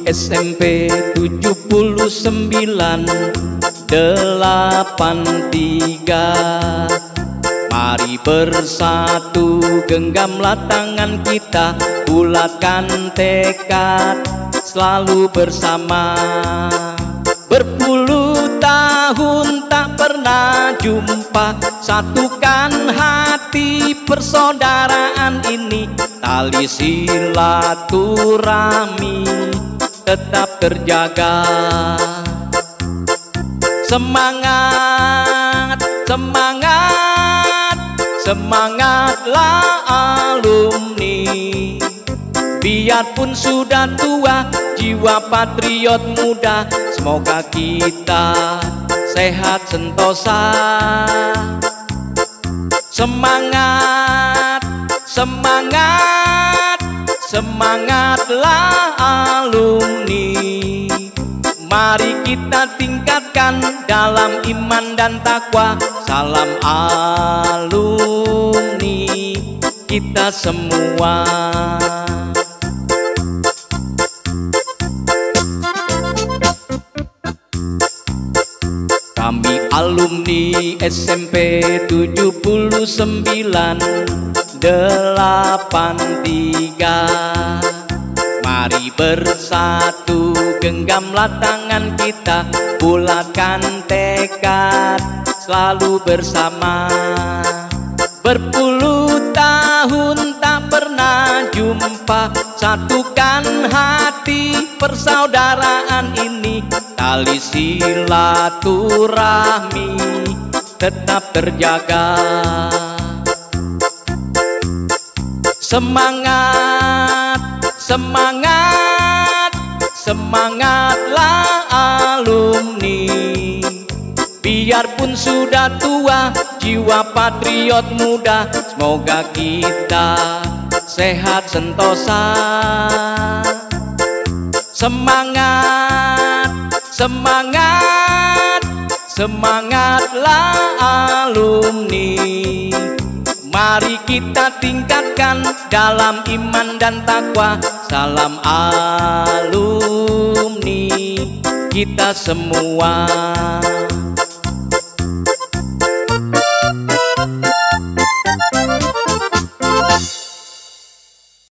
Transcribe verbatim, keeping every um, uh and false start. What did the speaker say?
S M P tujuh puluh sembilan delapan tiga. Mari bersatu, genggamlah tangan kita, bulatkan tekad, selalu bersama. Berpuluh tahun tak pernah jumpa, satukan hati persaudaraan ini. Tali silaturahmi tetap terjaga. Semangat, semangat, semangatlah alumni. Biarpun sudah tua, jiwa patriot muda, semoga kita sehat sentosa. Semangat, semangat, semangatlah alumni. Mari kita tingkatkan dalam iman dan takwa. Salam alumni kita semua. Kami alumni S M P tujuh puluh sembilan delapan tiga. Mari bersatu, genggamlah tangan kita, bulatkan tekad, selalu bersama. Berpuluh tahun tak pernah jumpa, satukan hati persaudaraan ini. Tali silaturahmi tetap terjaga. Semangat, semangat, semangatlah alumni. Biarpun sudah tua, jiwa patriot muda, semoga kita sehat sentosa. Semangat, semangat, semangatlah alumni. Mari kita tingkatkan dalam iman dan takwa. Salam alumni kita semua.